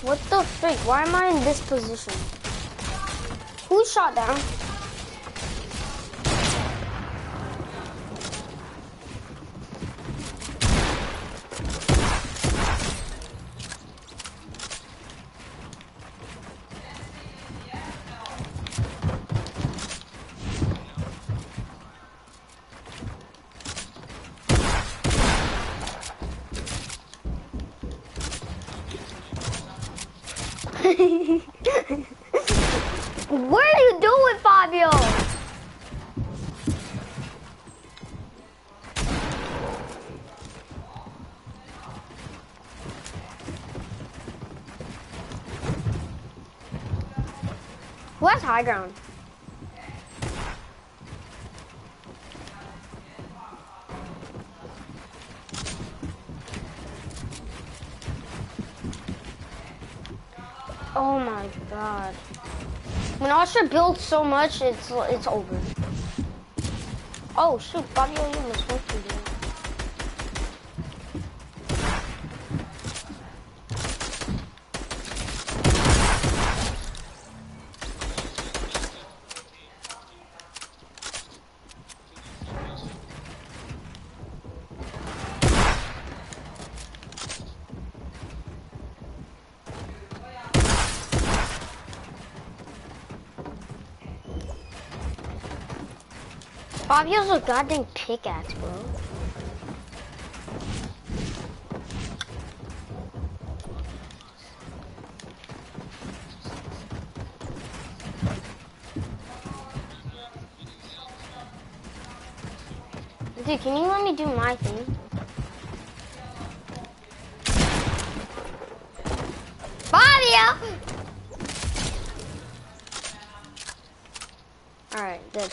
What the frick? Why am I in this position? Who shot down? What are you doing, Fabio? Who has high ground? Oh my god. When Oscar builds so much, it's over. Oh shoot, Fabio, you must want to do it. Fabio's a goddamn pickaxe, bro. Dude, can you let me do my thing? Fabio! Alright, good.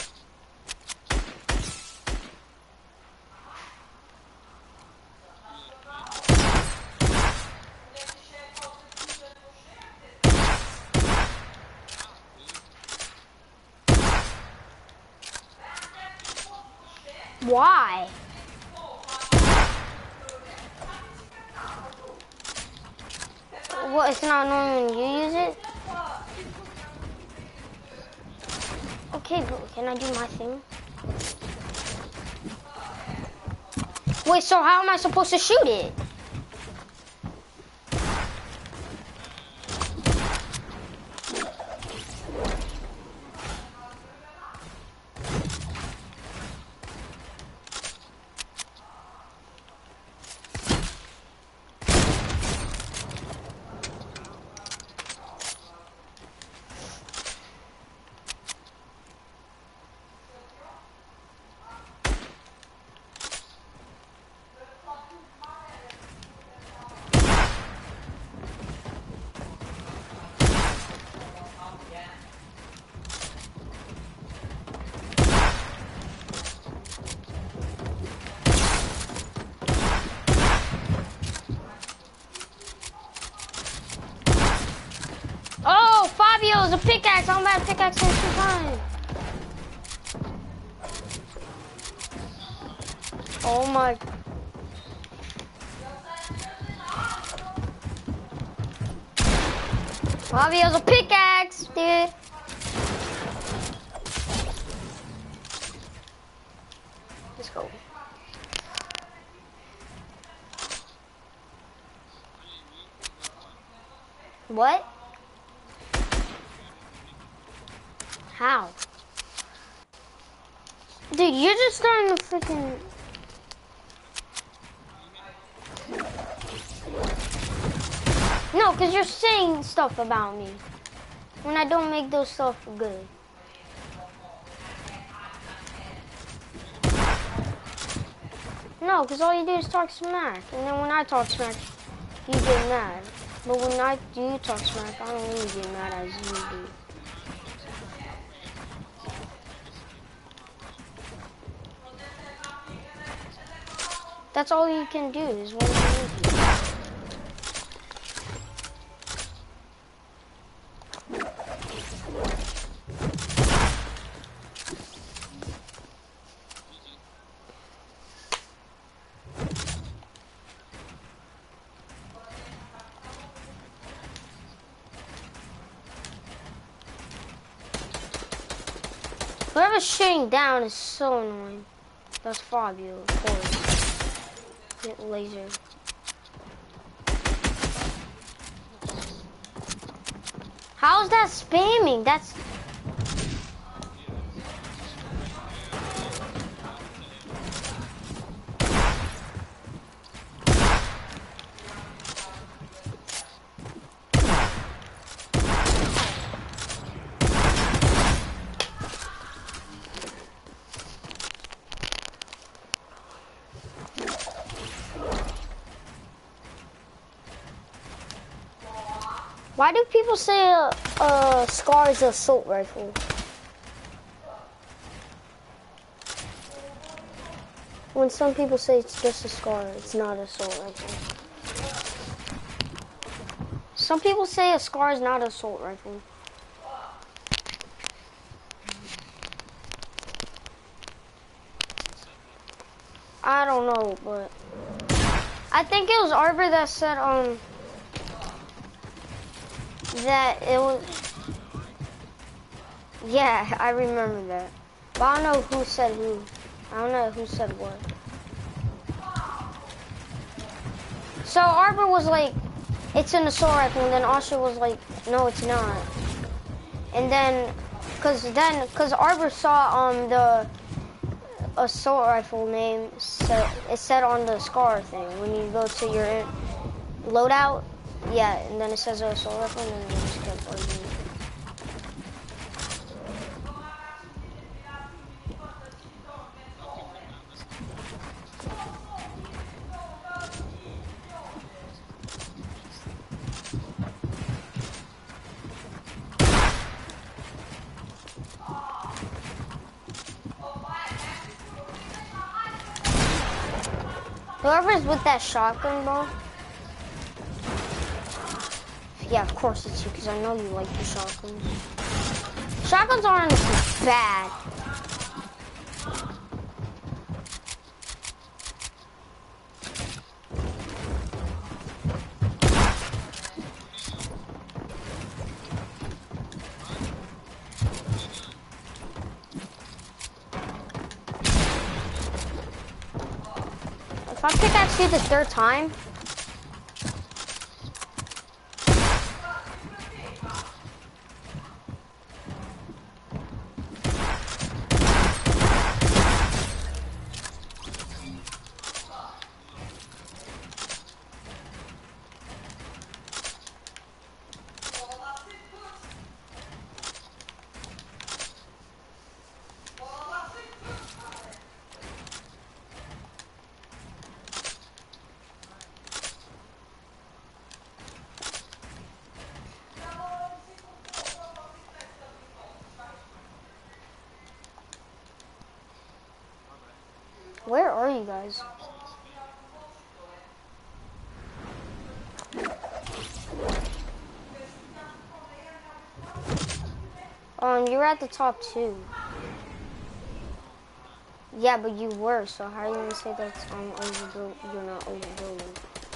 Why? What, it's not normal when you use it? Okay, but can I do my thing? Wait, so how am I supposed to shoot it? Oh, Fabio's a pickaxe. I'm about to pickaxe him 2 times. Oh my. Fabio's a pickaxe, dude. Let's go. What? How? Dude, you're just starting to freaking... No, because you're saying stuff about me when I don't make those stuff good. No, because all you do is talk smack. And then when I talk smack, you get mad. But when I do talk smack, I don't really get mad as you do. That's all you can do is when you need to. Whoever's shooting down is so annoying. That's Fabio, of course. Get laser. How's that spamming? That's... Why do people say SCAR is an assault rifle? When some people say it's just a SCAR, it's not an assault rifle. Some people say a SCAR is not an assault rifle. I don't know, but I think it was Arbor that said that it was. Yeah, I remember that. But I don't know who said who. I don't know who said what. So Arbor was like, it's an assault rifle, and then Osher was like, no, it's not. And then, cause Arbor saw the assault rifle name, so it said on the SCAR thing when you go to your loadout, yeah, and then it says assault rifle, and then it just kept arguing. Whoever's with that shotgun, bro. Yeah, of course it's you, because I know you like the shotguns. Shotguns aren't bad. If I pickaxe you the third time, where are you guys? You're at the top 2. Yeah, but you were, so how are you gonna say that's overbuilt? You're not overbuilding.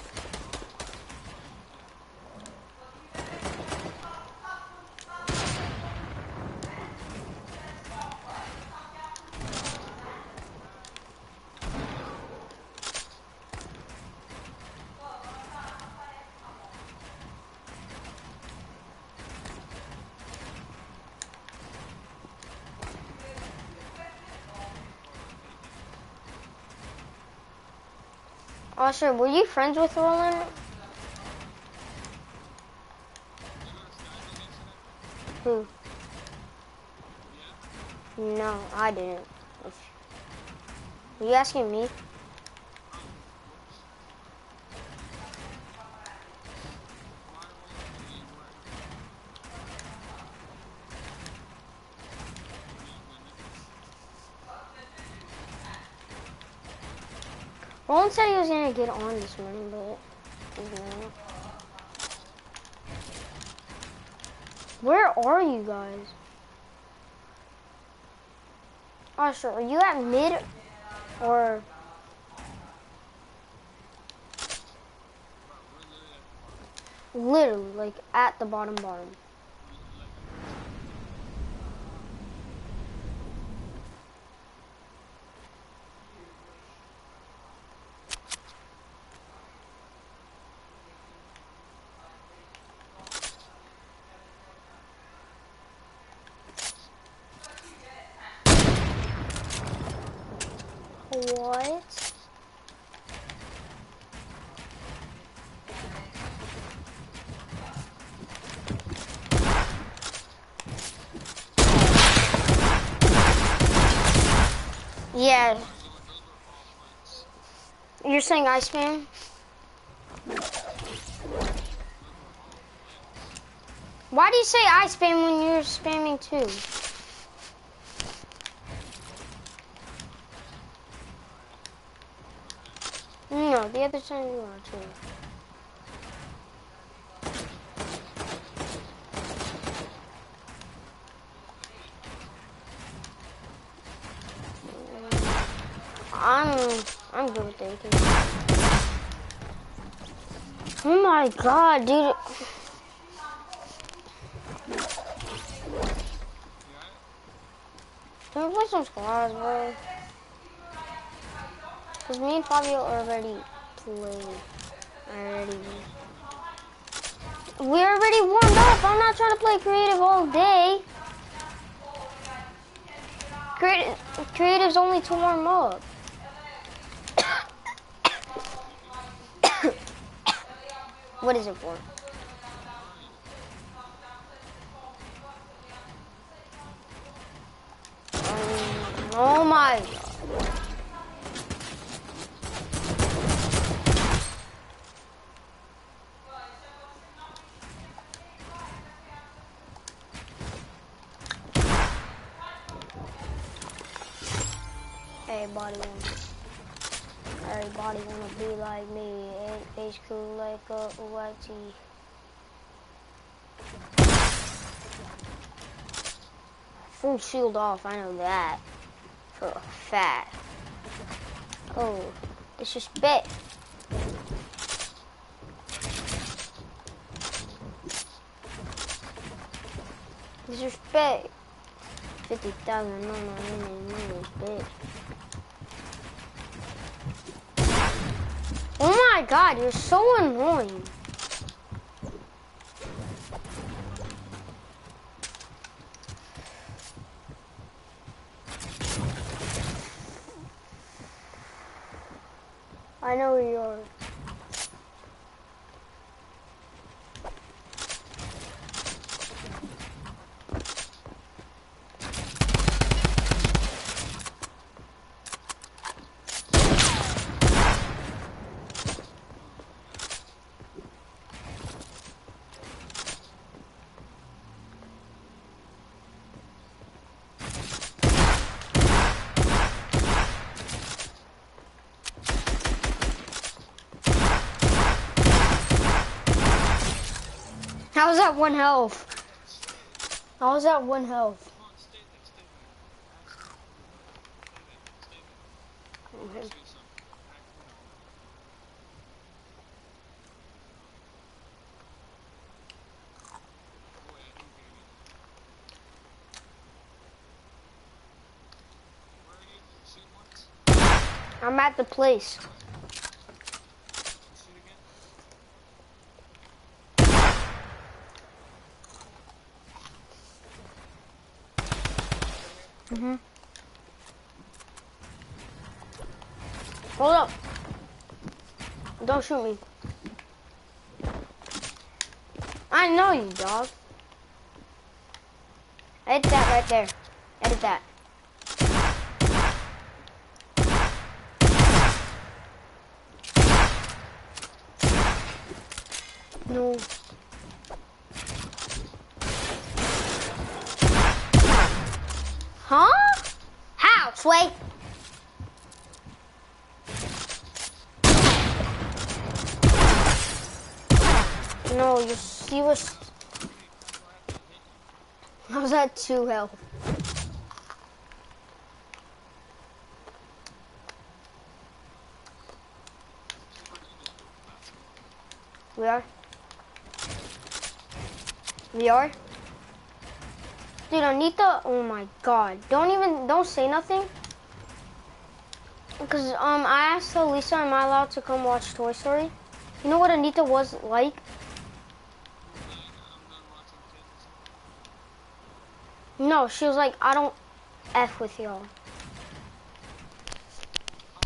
Oh, sure. Were you friends with Roland? Who? No, I didn't. Are you asking me? Roland said he was gonna get on this morning, but he's not. Where are you guys? Oh, sure. Are you at mid or? Literally, like at the bottom. What? Yeah. You're saying I spam? Why do you say I spam when you're spamming too? No, the other time you are too. I'm good with AK. Oh my god, dude. Can we play some squads, bro? Cause me and Fabio already played. We already warmed up. I'm not trying to play creative all day. Creative's only to warm up. What is it for? Oh my god. Everybody wanna be like me. It's cool like a white tee. Full shield off, I know that. For a fact. Oh, disrespect. Disrespect. 50,000, no, bitch. Oh my god, you're so annoying. I know where you are. How was that one health? How was that one health? Okay. I'm at the place. Hold up. Don't shoot me. I know you, dog. Edit that right there. Edit that. No. Huh? How, Sway? No, you was. How's that 2 health? We are? We are? Dude, Anita, oh my god. Don't say nothing. Because, I asked Lisa, am I allowed to come watch Toy Story? You know what Anita was like? No, she was like, I don't F with y'all.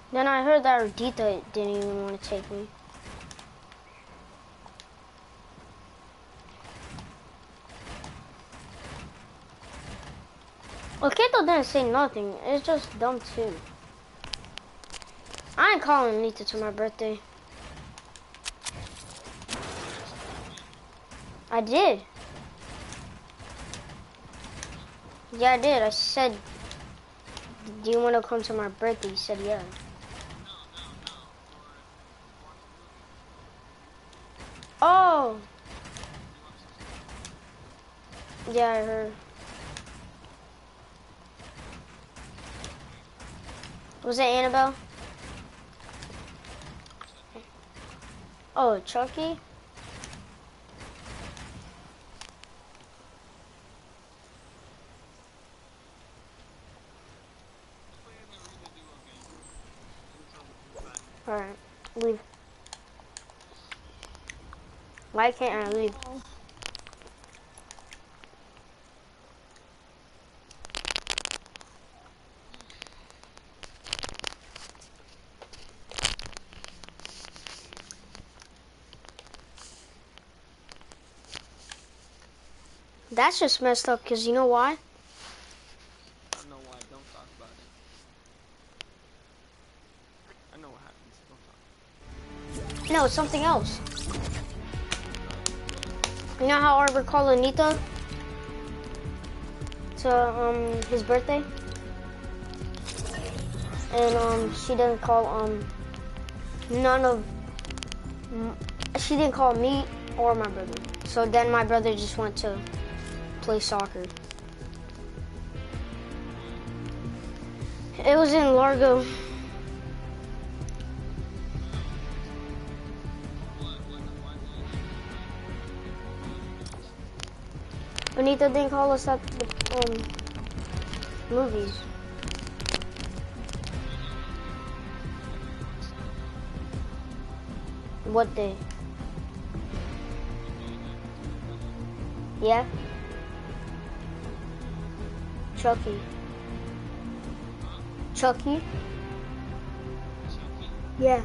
Then I heard that Ardita didn't even want to take me. Okito didn't say nothing. It's just dumb too. I ain't calling Nita to my birthday. I did. Yeah, I did. I said, do you want to come to my birthday? He said, yeah. Oh. Yeah, I heard. Was it Annabelle? Oh, Chucky? Alright, leave. Why can't I leave? That's just messed up, because you know why? I know why. Don't talk about it. I know what happens. Don't talk. No, it's something else. You know how Arbor called Anita to his birthday? And she didn't call she didn't call me or my brother. So then my brother just went to play soccer. It was in Largo. Anita didn't call us at the movies. What day? Yeah? Chucky. Chucky? Yeah.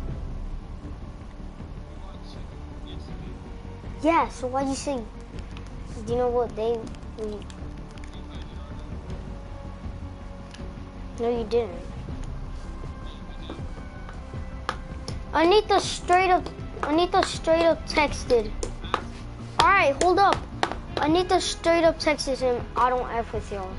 Yeah, so why'd you say, do you know what day we... No, you didn't. Anita straight up texted. Alright, hold up. Anita straight up texted him, I don't F with y'all.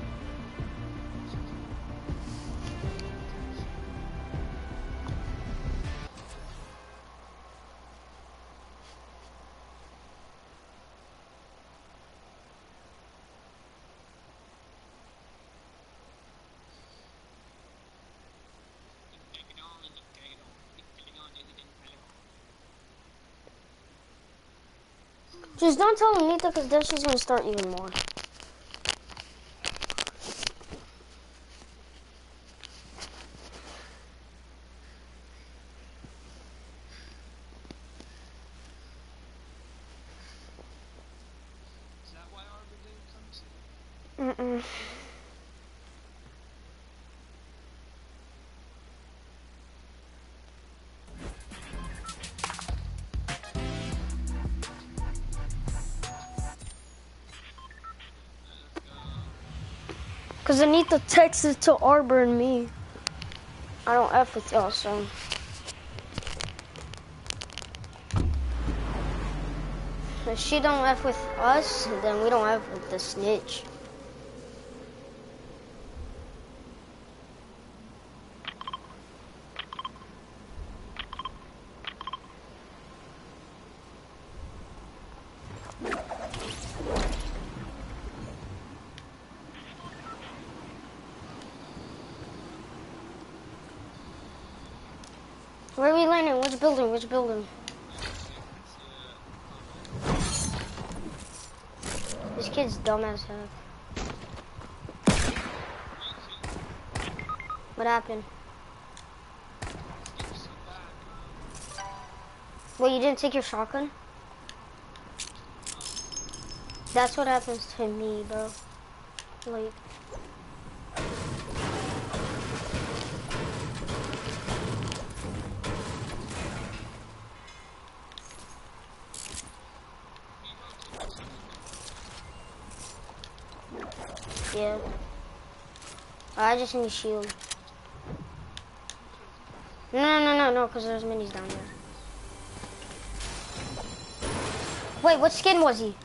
Just don't tell Anita, because then she's gonna start even more. Is that why Arbor didn't come to you? Because Anita texted to Arbor and me. I don't F with y'all, so. If she don't F with us, then we don't F with the snitch. Where are we landing? Which building? Which building? This kid's dumb as heck. What happened? Wait, you didn't take your shotgun? That's what happens to me, bro. Like... Yeah. I just need shield. No, because there's minis down there. Wait, what skin was he?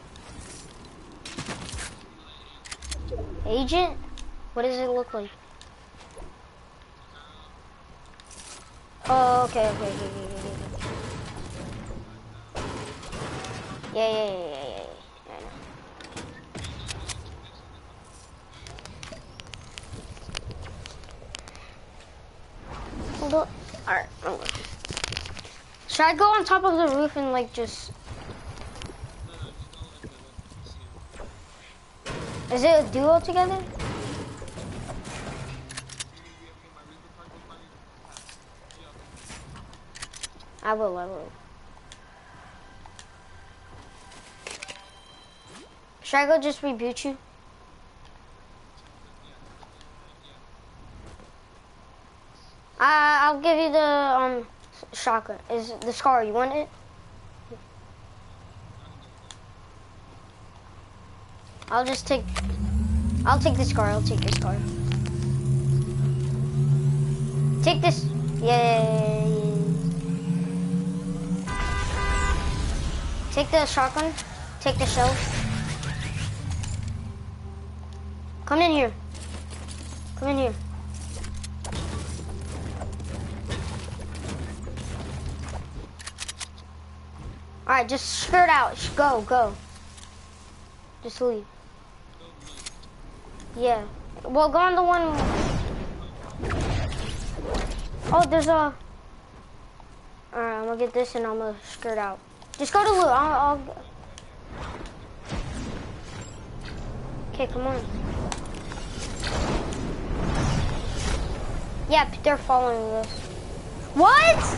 Agent? What does it look like? Oh, okay. Yeah. I know. Hold up. Alright, I'm good. Should I go on top of the roof and like just... Is it a duo together? I will. Should I go just reboot you? I'll give you the shotgun. Is the scar? You want it? I'll take the scar. Take this. Yay. Take the shotgun. Take the shell. Come in here. Alright, just skirt out. Go. Just leave. Yeah. Well, go on the one... Oh, there's a... Alright, I'm gonna get this and I'm gonna skirt out. Just go to loot. I'll... Okay, come on. Yep, they're following us. What?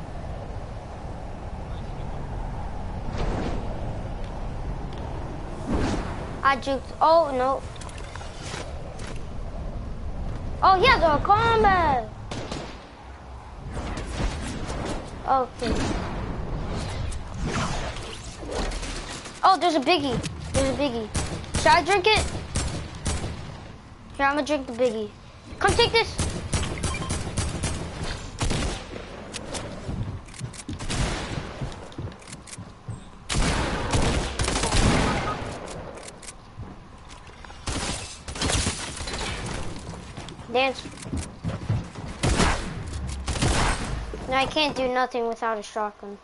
I juked. Oh, no. Oh, he has a combat. Okay. Oh, there's a biggie. Should I drink it? Here, I'm gonna drink the biggie. Come take this. Dance. No, I can't do nothing without a shotgun.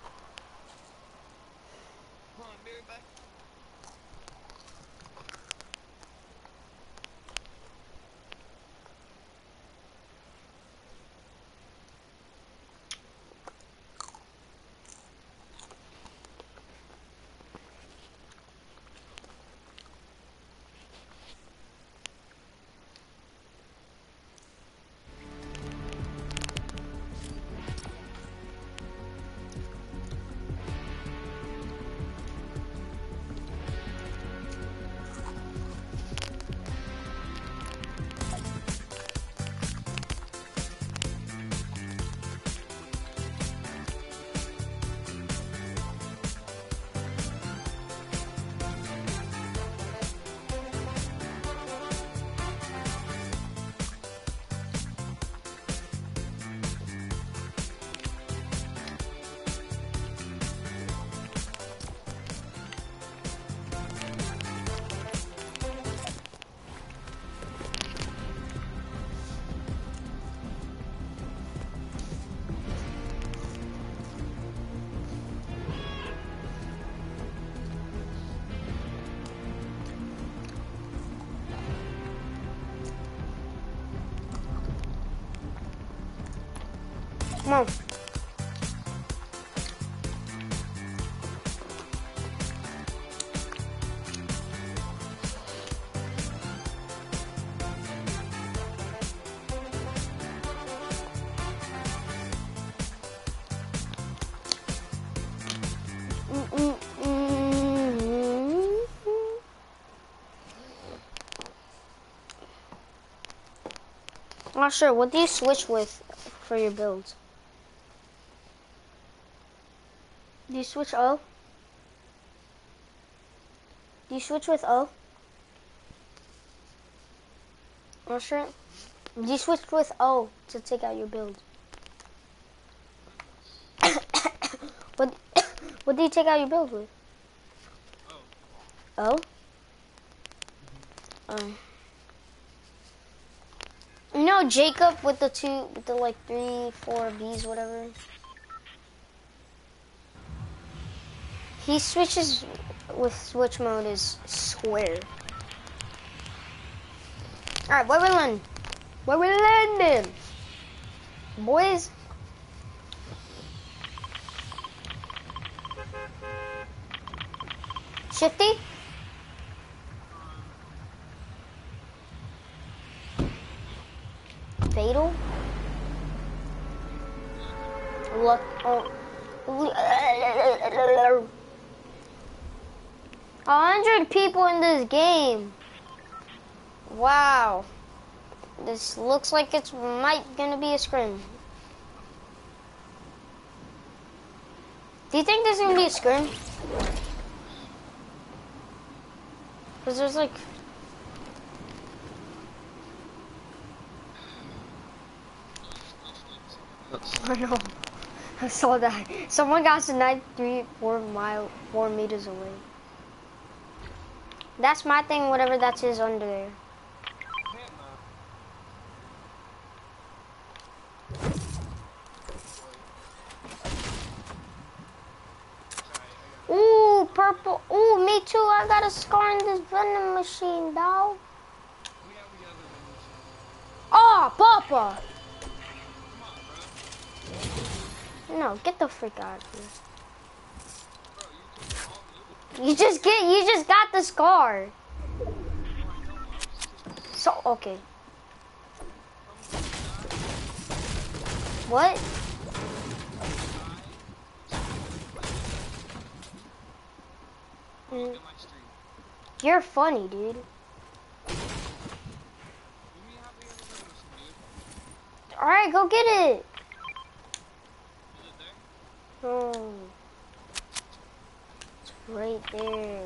Come on. Not sure. What do you switch with for your builds? Do you switch O? Do you switch with O? Oh shit. You switched with O to take out your build. what what do you take out your build with? Oh. O? Oh. You know Jacob with the like 3, 4 Bs, whatever? He switches with switch mode is square. Alright, where we landing? Where we landing? Boys? Shifty? Fatal? Look, oh. 100 people in this game. Wow. This looks like it's gonna be a scrim. Do you think this is gonna be a scrim? Cause there's like... I know. I saw that. Someone got sniped 4 meters away. That's my thing, whatever that is under there. Ooh, purple. Ooh, me too. I got a scar in this vending machine, dog. Oh, Papa. No, get the freak out of here. You just got the scar. So, okay. What? You're funny, dude. Alright, go get it. Oh. It's right there.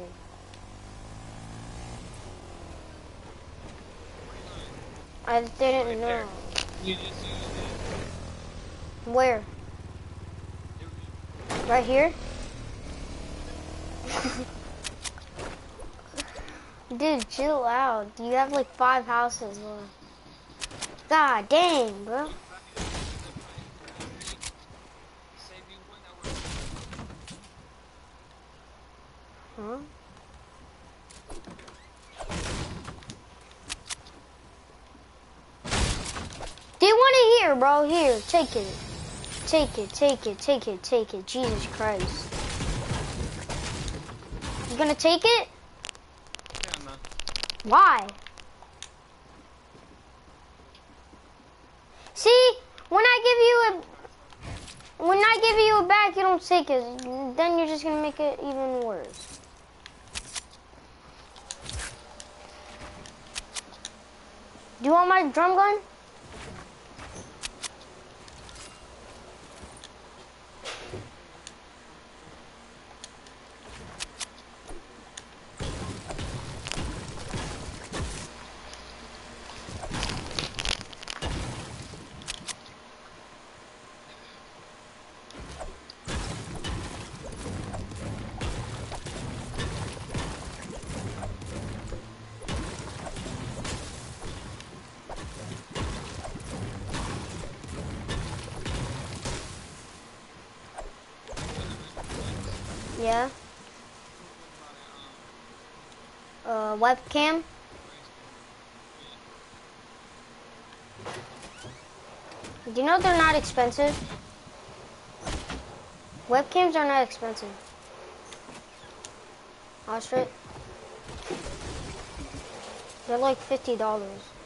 I didn't know. You just used it. Where? Right here? Dude, chill out. You have like 5 houses left. God dang, bro. Huh? Do you want it here, bro? Here, take it. Take it, take it, take it, take it. Jesus Christ. You gonna take it? Yeah, man. Why? See, when I give you a back, you don't take it. Then you're just gonna make it even worse. Do you want my drum gun? Yeah. Webcam. Do you know they're not expensive? Webcams are not expensive. Ostrich. They're like $50.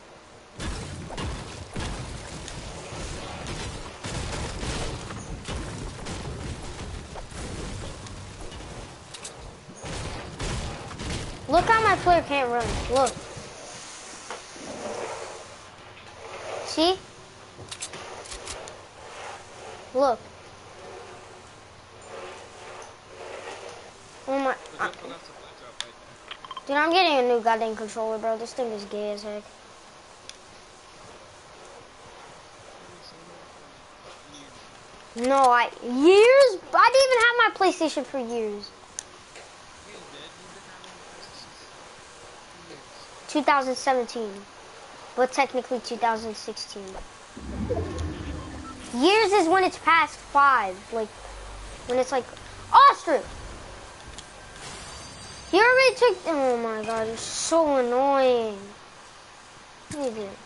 Look how my player can't run. Look. See? Look. Oh my. Dude, I'm getting a new goddamn controller, bro. This thing is gay as heck. No, years? I didn't even have my PlayStation for years. You did. You've been having it for years. 2017. But technically 2016. Years is when it's past 5. Like, when it's like, ostrich! You already took, oh my god, it's so annoying. What is it?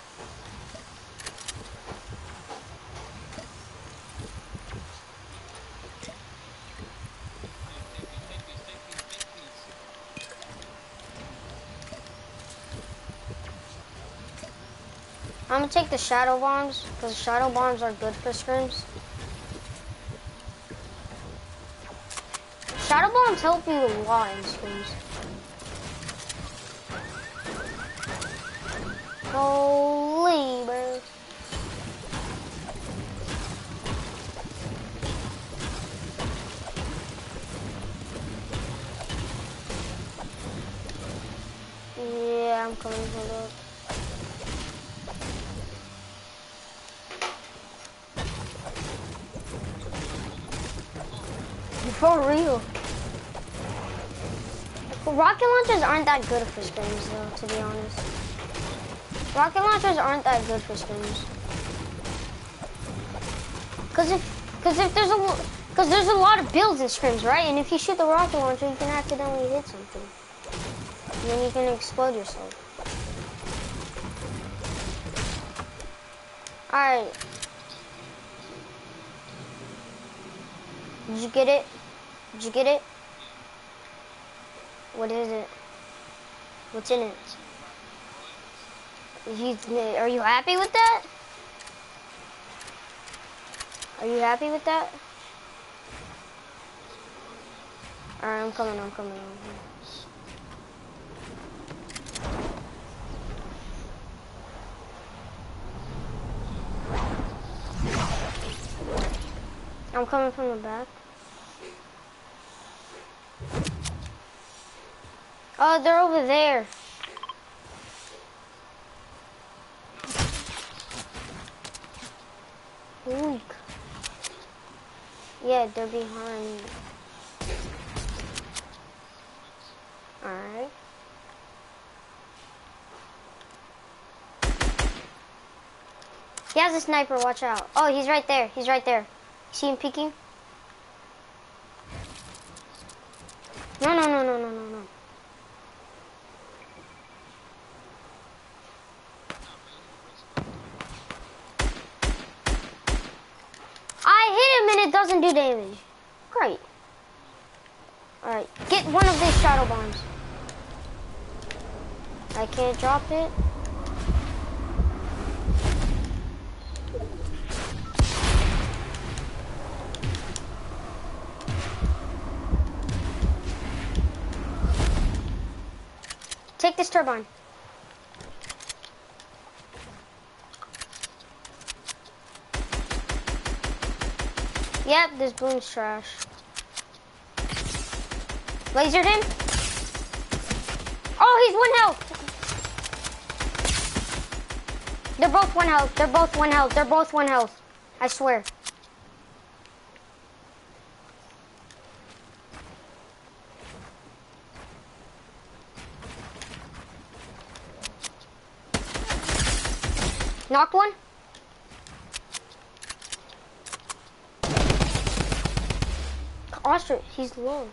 Take these. I'm gonna take the shadow bombs, because shadow bombs are good for scrims. Shadow bombs help you a lot in scrims. Holy, bro. Yeah, I'm coming, hold up. For real. Rocket launchers aren't that good for scrims though, to be honest. Rocket launchers aren't that good for scrims. Cause there's a lot of builds in scrims, right? And if you shoot the rocket launcher, you can accidentally hit something. And then you can explode yourself. Alright. Did you get it? Did you get it? What is it? What's in it? Are you happy with that? Are you happy with that? Alright, I'm coming. I'm coming from the back. Oh, they're over there. Weak. Yeah, they're behind. Alright. He has a sniper, watch out. Oh, he's right there. See him peeking? No. I hit him and it doesn't do damage. Great. Alright, get one of these shadow bombs. I can't drop it. Take this turbine. Yep, this boom's trash. Lasered him. Oh, he's 1 health. They're both 1 health. I swear. Knocked one. Ostrich, he's low.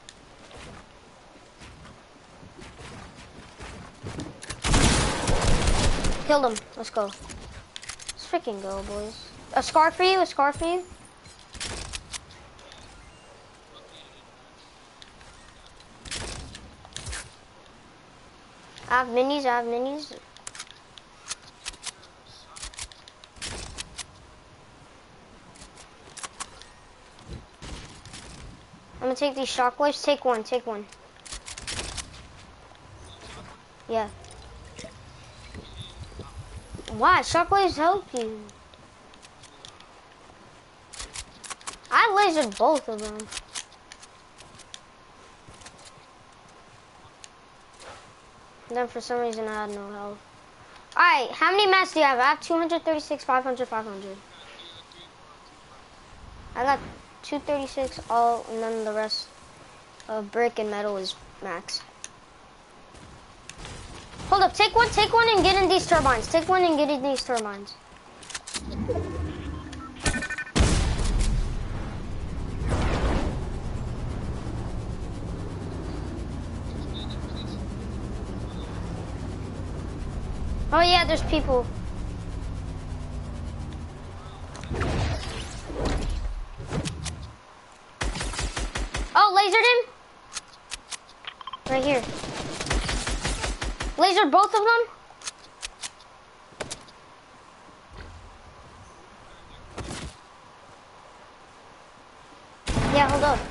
Killed him. Let's go. Let's freaking go, boys. A scar for you? I have minis. I'm gonna take these shockwaves. Take one. Yeah. Why? Shockwaves help you. I lasered both of them. And then for some reason I had no health. Alright, how many mats do you have? I have 236, 500, 500. I got 236 all, and then the rest of brick and metal is max. Hold up, take one, and get in these turbines. Take one and get in these turbines. Oh yeah, there's people. Oh, lasered him. Right here. Lasered both of them. Yeah, hold up.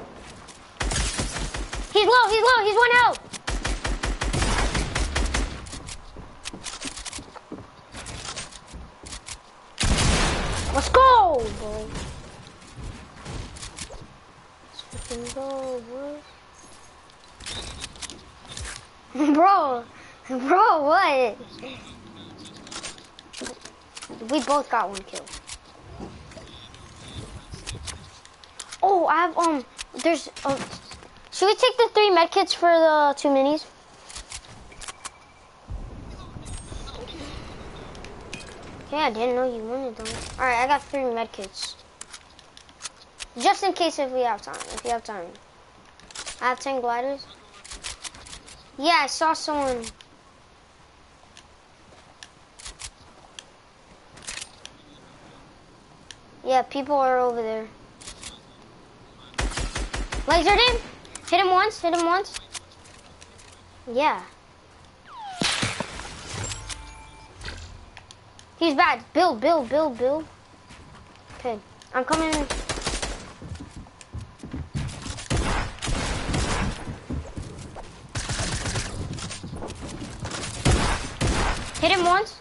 He's low, he's 1 out. Let's go, boy. Let's fucking go, boy. Bro, what? We both got 1 kill. Oh, I have, there's, should we take the 3 medkits for the 2 minis? Yeah, I didn't know you wanted them. Alright, I got 3 medkits. Just in case if we have time, I have 10 gliders. Yeah, I saw someone. Yeah, people are over there. Lasered him. Hit him once. Yeah. He's bad. Build. Okay, I'm coming in. Hit him once.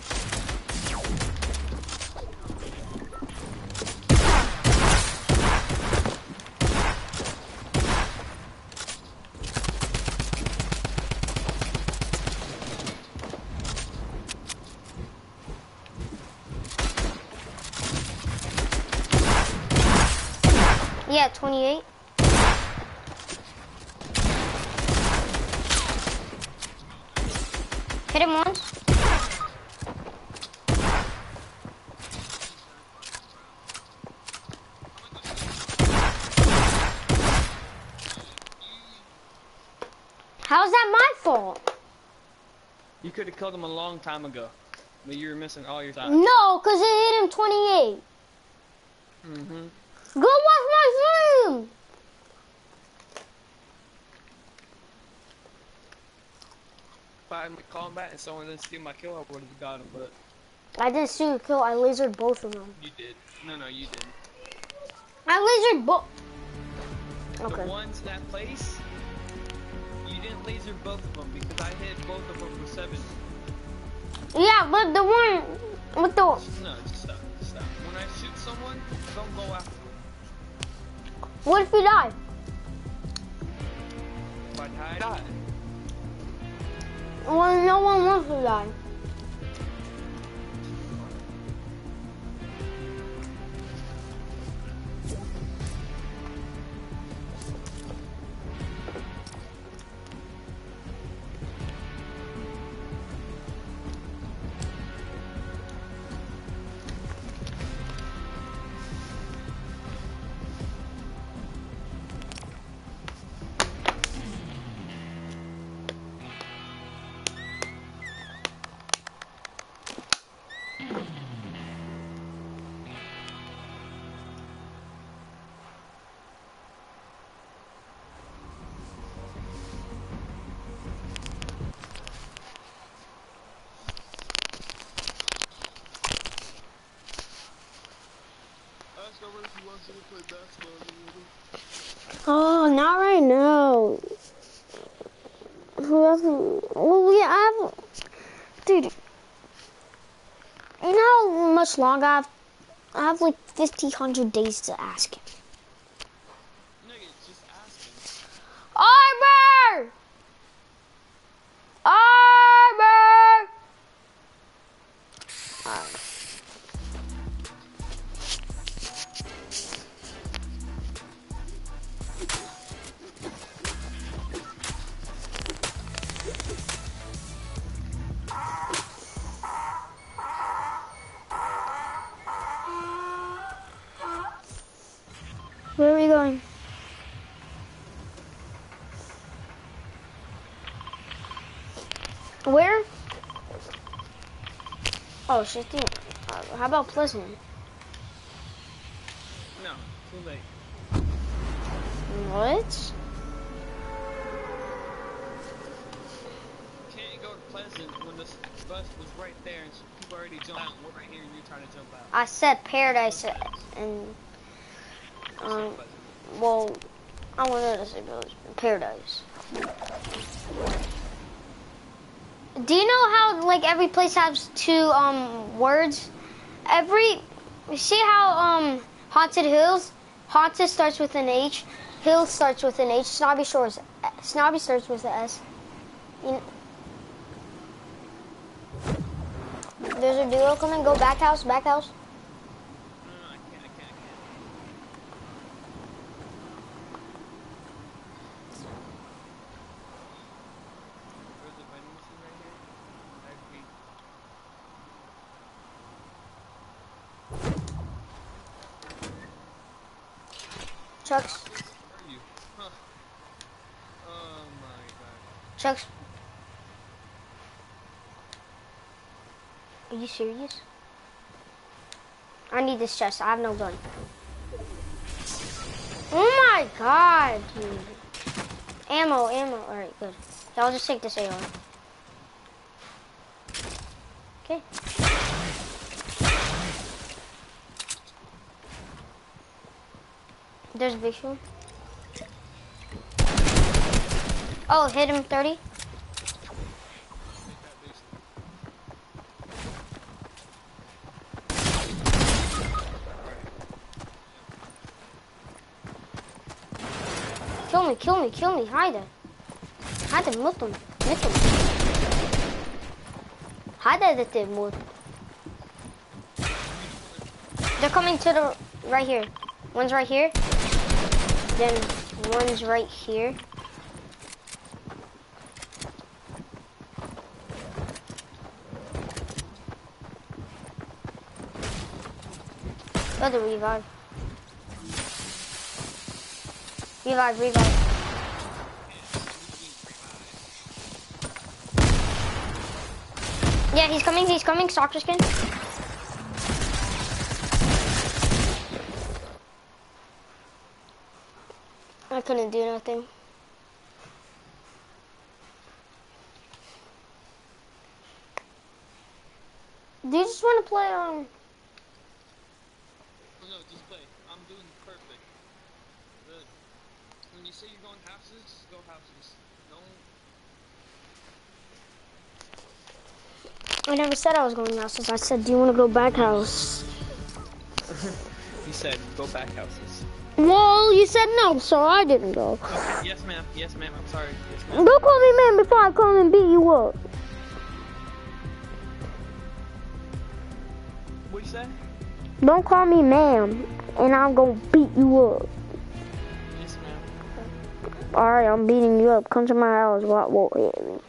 Yeah, 28. Hit him once. How's that my fault? You could have killed him a long time ago, but you were missing all your time. No, because it hit him 28. Mm-hmm. Go watch my stream! If I had combat and someone didn't steal my kill, I would have got him, but... I didn't steal your kill, I lasered both of them. You did. No, you didn't. I lasered both. Okay. The ones in that place, you didn't laser both of them because I hit both of them for 7. Yeah, but the one with the... No, stop. When I shoot someone, don't go after them. What if you die? If I die. Well, no one wants to die. Oh, not right now. Who else? Well, yeah, I have. Dude, you know how much longer I have like 100 days to ask him. No, you're just asking. Arbor! Oh, 15. How about Pleasant? No, too late. What? You can't go to Pleasant when the bus was right there and people already jumped out and we're right here and you're trying to jump out. I said Paradise, No sense. and I said Pleasant. well, I wanted to say Paradise. Do you know how like every place has two words? You see how Haunted Hills, Haunted starts with an H, Hills starts with an H, Snobby starts with an S. There's a duo coming. Go back house, back house. No, I can't. There's a vending machine right here. Chucks, Where are you? Huh. Oh my god. Chucks. Are you serious? I need this chest. I have no gun. Oh my god, dude. Ammo. Alright, good. Yeah, I'll just take this AR. Okay. There's a big shield. Oh, hit him 30. Kill me, hide him, mute him. Hide it, move. They're coming to the, right here. One's right here, then one's right here. Go to revive. Revive. Yeah, he's coming, soccer skin. I couldn't do nothing. Do you just want to play Oh, no, just play. I'm doing perfect. Good. When you say you're going houses, go houses. Don't. I never said I was going houses. I said, do you want to go back house? You said go back houses. Well, you said no, so I didn't go. Okay, yes, ma'am. I'm sorry. Yes, ma'am. Don't call me man before I come and beat you up. What'd you say? Don't call me ma'am, and I'm gonna beat you up. Yes, ma'am. Alright, I'm beating you up. Come to my house. What won't hit me?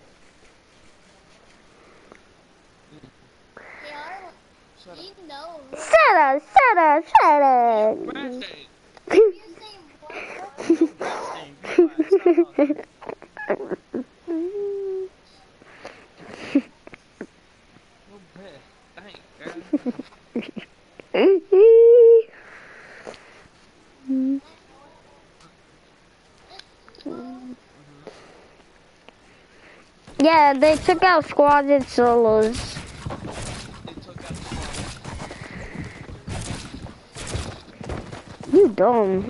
Shut up. Birthday. Yeah, they took out squads and solos. You dumb.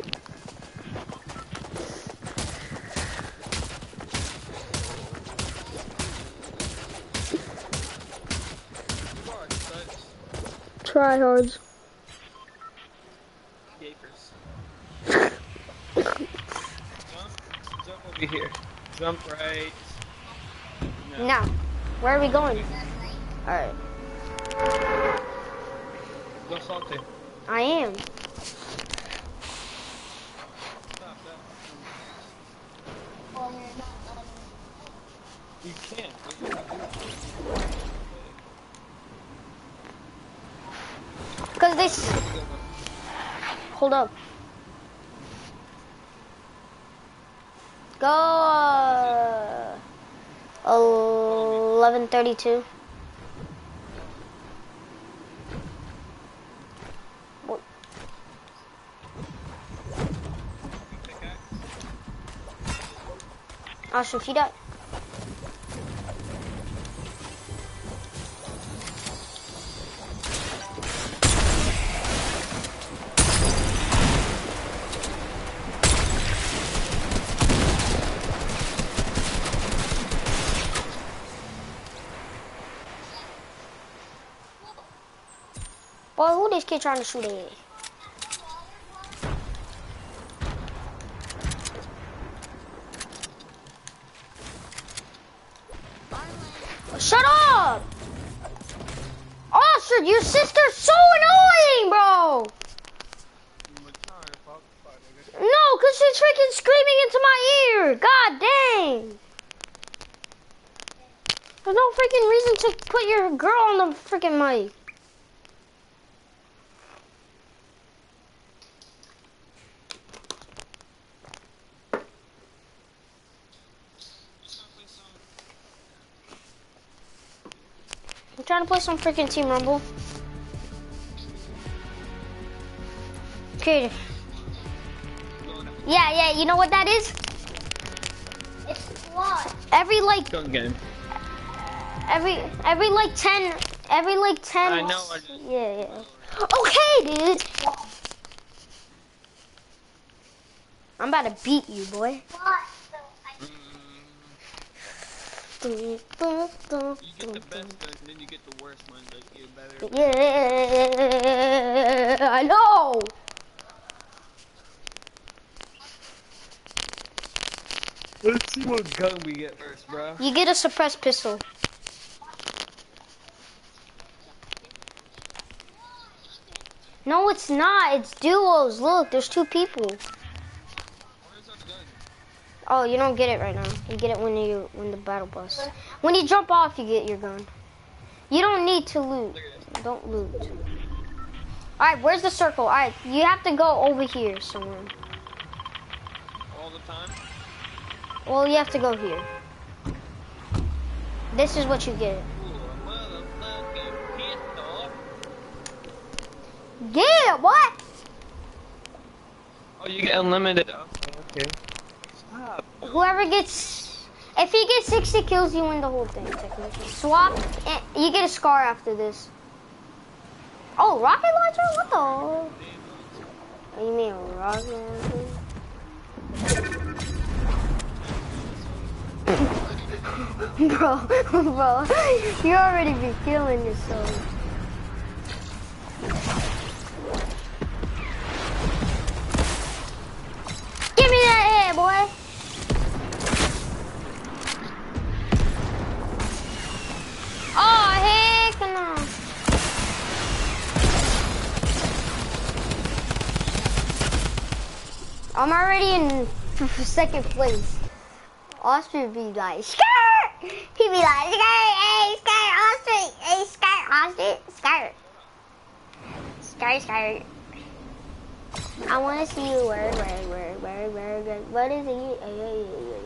Tryhards. Jump over here. Jump right. No. Now, where are we going? Alright. Go salty. I am. Stop that. You can't. Cause this. Hold up. Go. 11:32. Austin, feed up. Boy, who this kid trying to shoot at? Shut up! Austin, your sister's so annoying, bro! No, cause she's freaking screaming into my ear! God dang! There's no freaking reason to put your girl on the freaking mic. I'm trying to play some freaking Team Rumble. Okay. Yeah, you know what that is? It's what? Every like Gun game. every like 10 I know. Yeah. Okay, dude. I'm about to beat you, boy. You get the best gun, and then you get the worst ones that get better. Yeah, I know. Let's see what gun we get first, bro. You get a suppressed pistol. No, it's not. It's duos. Look, there's 2 people. Where's our gun? Oh, you don't get it right now. You get it when the battle bus. When you jump off, you get your gun. You don't need to loot. Don't loot. All right, where's the circle? All right, you have to go over here somewhere. All the time? Well, you have to go here. This is what you get. Ooh, a motherfucking pistol. Yeah, what? Oh, you get unlimited. Okay. Stop. Whoever gets, if you get 60 kills, you win the whole thing, technically. Swap, and you get a scar after this. Oh, rocket launcher? What the? Oh, you mean a rocket launcher? bro, you already be killing yourself. Give me that head, boy. Oh, heck no. I'm already in second place. Austin be like, skirt! He be like, skirt, hey, skirt, Austin, hey, skirt, Austin, skirt. Skirt, skirt. I want to see you word. What is it?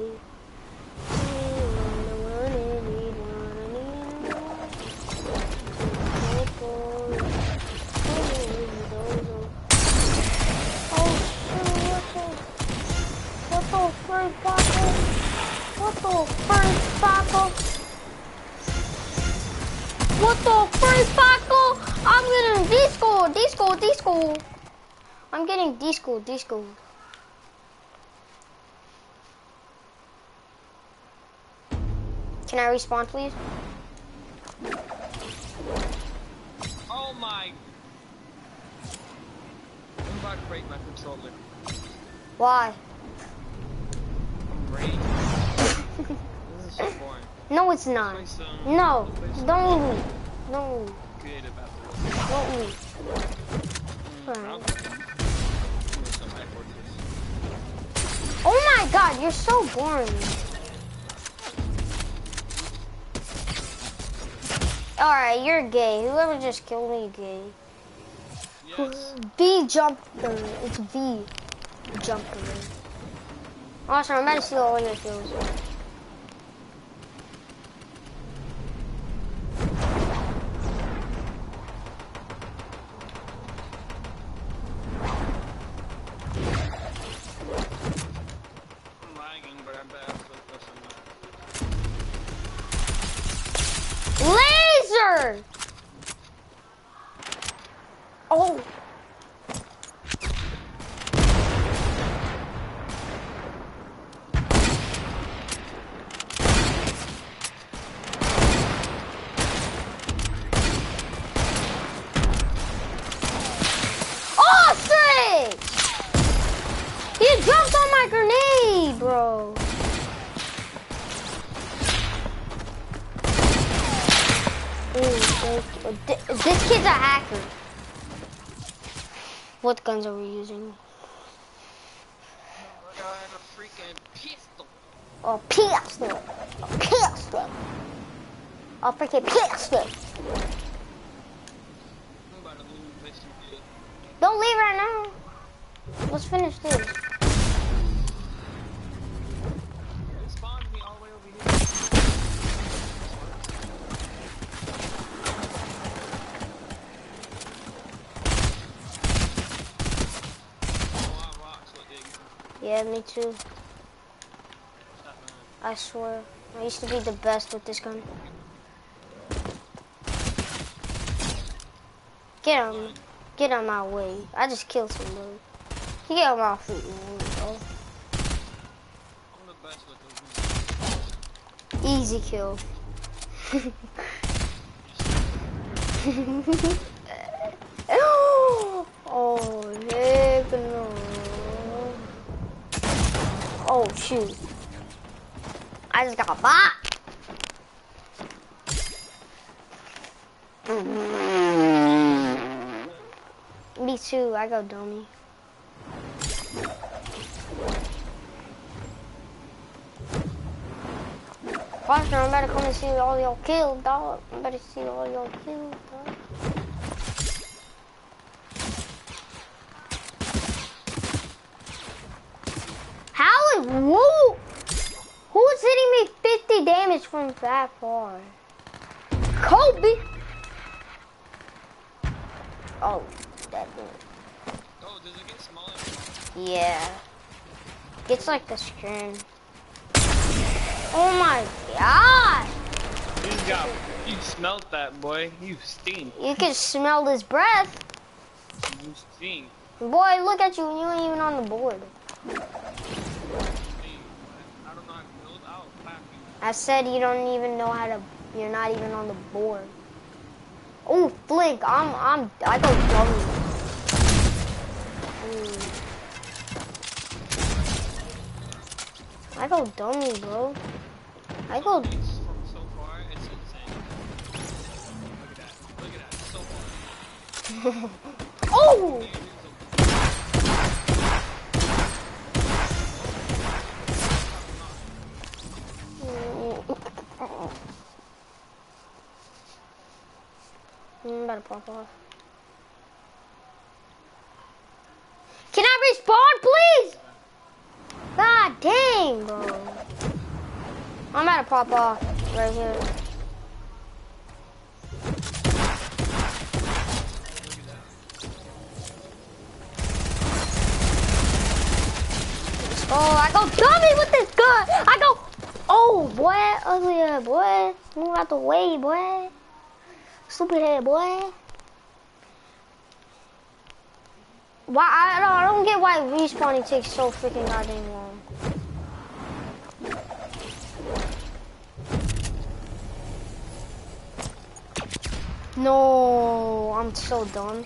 What the first Paco? I'm getting disco. I'm getting disco. Can I respawn, please? Oh my. I'm about to break my controller. Why? I'm raging. This is so boring. No, it's not. No, don't leave. Don't leave. Creative after Don't leave. Oh my god, you're so boring. Alright, you're gay. Whoever just killed me, gay. Yes. V jumper. It's V jumper. Awesome, I'm about to see all winner kills. I'm lagging, but I'm bad. hacker! Oh! Ostrich! He jumped on my grenade, bro. Ooh, this kid's a hacker. What guns are we using? I have a freaking pistol. A pistol. A pistol. A freaking pistol. I'm about to lose this shit. Don't leave right now. Let's finish this. It spawned me all the way over here. Yeah, me too. I swear. I used to be the best with this gun. Get on my way. I just killed somebody. You get on my feet, man, bro. I'm the best with those. Easy kill. Oh, heck no. Oh, shoot. I just got bot. Me too, I go dummy. Foster, I'm about to come and see all y'all killed, dog. I'm about to see all y'all killed, dog. How is who? Who's hitting me 50 damage from that far? Kobe. Oh, that one. Oh, does it get smaller? Yeah. It's like the screen. Oh my god! You smelt that, boy. You stink. You can smell his breath. You stink. Boy, look at you. You ain't even on the board. I don't know how to build. I'll clap you. I said you don't even know how to. You're not even on the board. Oh, Flick, I go dummy. I go dummy, bro. I go. From so far, it's insane. Look at that. So far. Oh! I'm about to pop off. Can I respawn, please? God dang, bro. I'm about to pop off right here. Oh, I go dummy with this gun. I go. Oh, boy, ugly ass boy. Move out the way, boy. Stupid head, boy. Why I don't get why respawning takes so freaking goddamn long. No, I'm so dumb.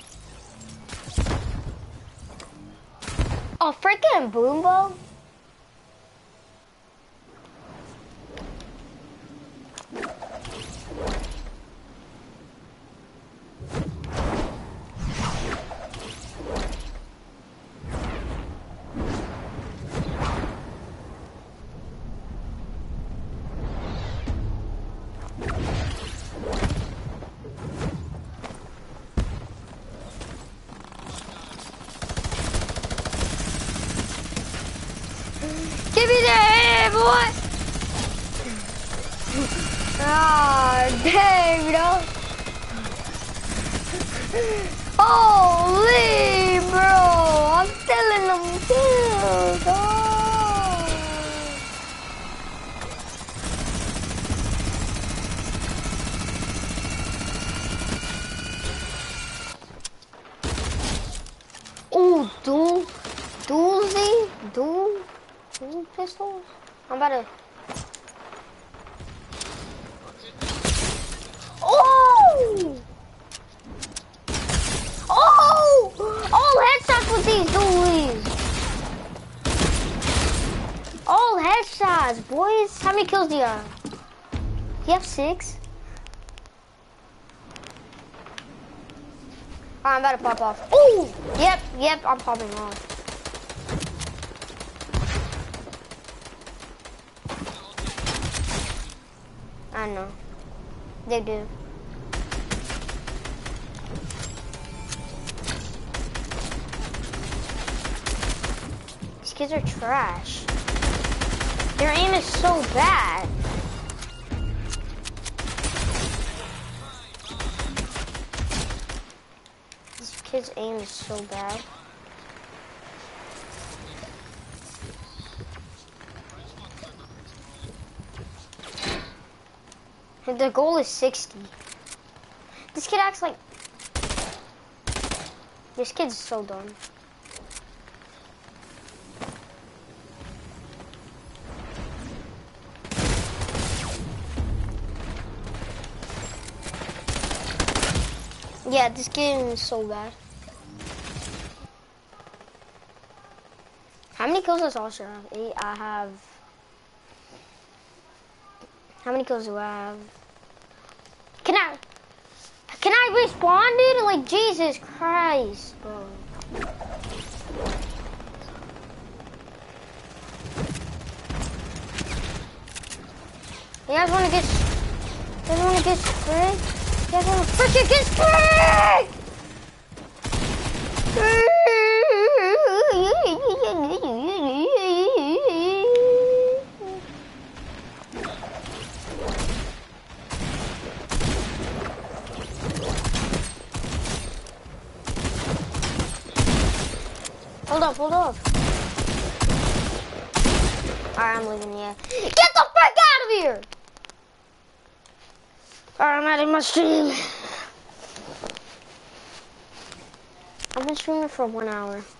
Oh, freaking Boombo. Give me the head, boy! Ah, dang, bro. Holy, bro. I'm telling them too, dog. dual pistols? I'm about to... Oh! Oh! All headshots with these dualies! All headshots, boys! How many kills do you have? Do you have 6? Alright, I'm about to pop off. Oh! Yep, I'm popping off. I know. They do. These kids are trash. Their aim is so bad. This kid's aim is so bad. And the goal is 60. This kid acts like... This kid's so dumb. Yeah, this game is so bad. How many kills does Osher have? 8. I have... How many kills do I have? Can I respawn, dude? Like, Jesus Christ, bro. You guys wanna get... You guys wanna get sprayed? You guys wanna freaking get sprayed? Hold up. Alright, I'm leaving, yeah. Get the frick out of here! Alright, I'm adding my stream. I've been streaming for 1 hour.